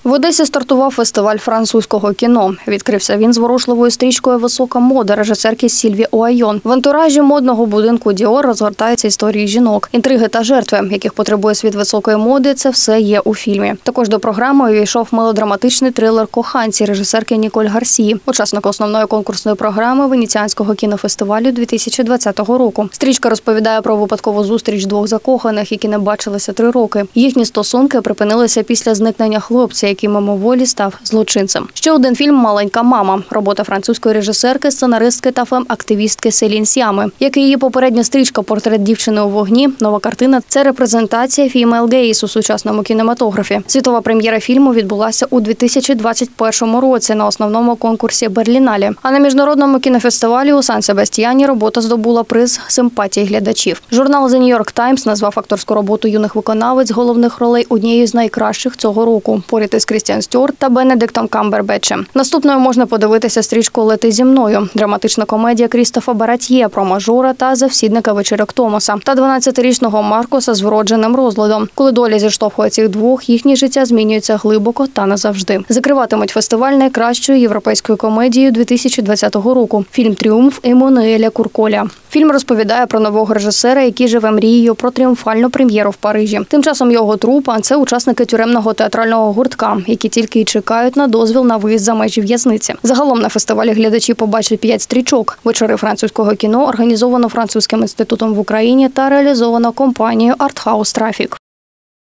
В Одесі стартував фестиваль французького кіно. Відкрився він зворушливою стрічкою «Висока мода» режисерки Сільві Оайон. В антуражі модного будинку Діор розгортаються історії жінок. Інтриги та жертви, яких потребує світ високої моди, це все є у фільмі. Також до програми увійшов мелодраматичний трилер «Коханці» режисерки Ніколь Гарсії, учасник основної конкурсної програми Венеціанського кінофестивалю 2020 року. Стрічка розповідає про випадкову зустріч двох закоханих, які не бачилися 3 роки. Їхні стосунки припинилися після зникнення хлопця, який мимоволі став злочинцем. Ще один фільм «Маленька мама» – робота французької режисерки, сценаристки та фем-активістки Селін Сіами. Як і її попередня стрічка «Портрет дівчини у вогні», нова картина – це репрезентація фімейл гейс у сучасному кінематографі. Світова прем'єра фільму відбулася у 2021 році на основному конкурсі «Берліналі». А на міжнародному кінофестивалі у Сан-Себастьяні робота здобула приз симпатії глядачів. Журнал The New York Times назвав акторську роботу юних виконавиць головних ролей однією з найкращих цього року, поряд із Крістіан Стюарт та Бенедиктом Камбербетчем. Наступною можна подивитися стрічку «Лети зі мною» – драматична комедія Крістофа Баратьє про мажора та завсідника вечірок Томаса та 12-річного Маркуса з вродженим розладом. Коли доля зіштовхує цих двох, їхнє життя змінюється глибоко та назавжди. Закриватимуть фестиваль найкращою європейською комедією 2020 року – фільм «Тріумф» Еммануеля Курколя. Фільм розповідає про нового режисера, який живе мрією про тріумфальну прем'єру в Парижі. Тим часом його трупа – це учасники тюремного театрального гуртка, які тільки й чекають на дозвіл на виїзд за межі в'язниці. Загалом на фестивалі глядачі побачать 5 стрічок. Вечори французького кіно організовано Французьким інститутом в Україні та реалізовано компанією «Артхаус Трафік».